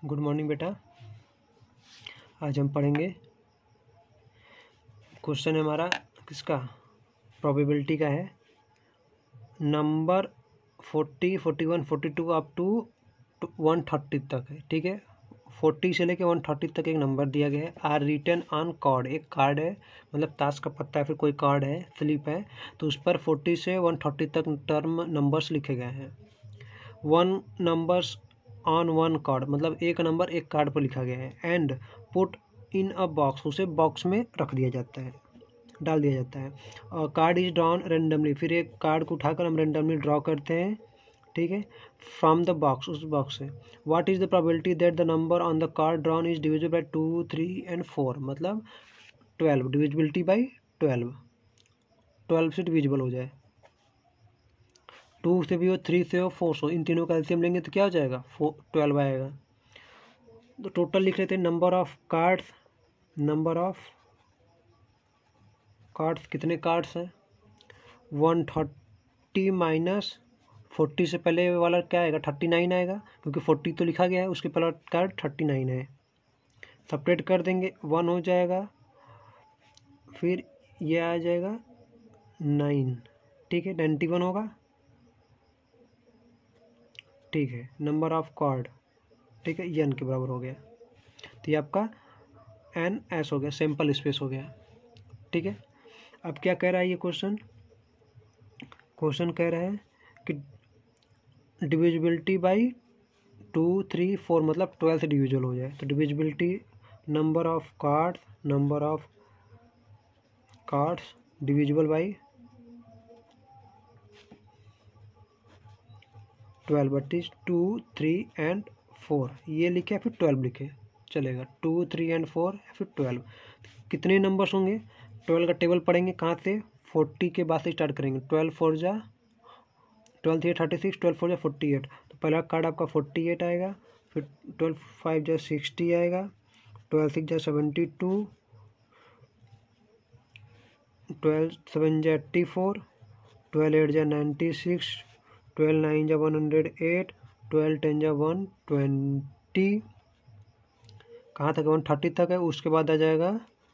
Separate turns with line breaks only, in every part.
Good morning बेटा। आज हम पढ़ेंगे, क्वेश्चन है हमारा किसका, प्रोबेबिलिटी का है। नंबर 40, 41, 42 अप टू 130 तक है, ठीक है। 40 से लेके 130 तक एक नंबर दिया गया है। आर रिटन ऑन कार्ड, एक कार्ड है, मतलब ताश का पत्ता है, फिर कोई कार्ड है, स्लिप है, तो उस पर 40 से 130 तक टर्म नंबर्स लिखे गए हैं। One numbers on one card, मतलब एक नंबर एक कार्ड पर लिखा गया है। And put in a box, उसे बॉक्स में रख दिया जाता है, डाल दिया जाता है। और कार्ड इज ड्रॉन रेंडमली, फिर एक कार्ड को उठाकर हम रेंडमली ड्रॉ करते हैं, ठीक है, फ्रॉम द बॉक्स, उस बॉक्स से। What is the probability that the number on the card drawn is divisible by 2, 3 and 4, मतलब 12, डिविजिबिलिटी बाई 12 से डिविजिबल हो जाए। 2 से भी हो, 3 से हो, 4 से हो, इन तीनों का एलसीएम लेंगे तो क्या हो जाएगा, 12 आएगा। तो टोटल लिख लेते हैं, number of cards, number of cards, कितने कार्ड्स हैं, 130 माइनस 40 से पहले वाला क्या आएगा, 39 आएगा, क्योंकि 40 तो लिखा गया है, उसके पहले कार्ड 39 है। सेपरेट कर देंगे, 1 हो जाएगा, फिर ये आ जाएगा 9, ठीक है, 91 होगा, ठीक है। नंबर ऑफ कार्ड, ठीक है, एन के बराबर हो गया, तो ये आपका एन एस हो गया, सैंपल स्पेस हो गया, ठीक है। अब क्या कह रहा है ये क्वेश्चन, क्वेश्चन कह रहा है कि डिविजिबिलिटी बाई 2, 3, 4, मतलब 12 से डिविजिबल हो जाए। तो divisibility, number of cards divisible by 12, but is 2, 3 and 4, ये लिखे फिर 12 लिखे चलेगा, 2, 3 एंड 4 फिर 12। कितने नंबर्स होंगे, 12 का टेबल पढ़ेंगे कहाँ से, 40 के बाद से स्टार्ट करेंगे। 12 4 जा 12 3 36, 12 4 जा 48, तो पहला कार्ड आपका 48 आएगा, फिर 12 5 जा 60 आएगा, 12 6 जा 72, 12 7 जा 84, 12 8 जा 96, 12 9 जा 108, 12 10 जा 120, कहाँ तक, 130 तक है। उसके बाद आ जाएगा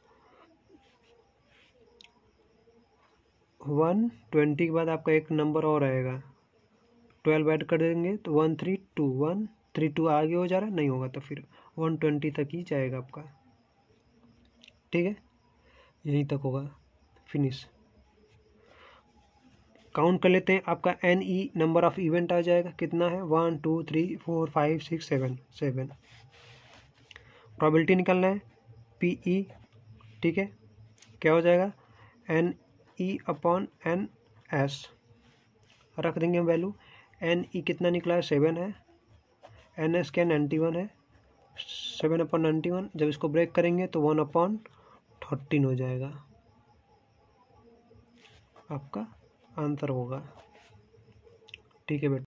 120 के बाद आपका एक नंबर और आएगा, 12 ऐड कर देंगे तो 132, 132 आगे हो जा रहा है, नहीं होगा तो फिर 120 तक ही जाएगा आपका, ठीक है, यहीं तक होगा, फिनिश। काउंट कर लेते हैं, आपका n e number of event आ जाएगा, कितना है, 1 2 3 4 5 6 7 7। प्रोबेबिलिटी निकालना है, पी ई, ठीक है, क्या हो जाएगा, n e upon n s, रख देंगे हम वैल्यू। एन ई कितना निकला है, 7 है, एन एस क्या 91 है, 7/91, जब इसको ब्रेक करेंगे तो 1/13 हो जाएगा, आपका आंसर होगा, ठीक है बेटा।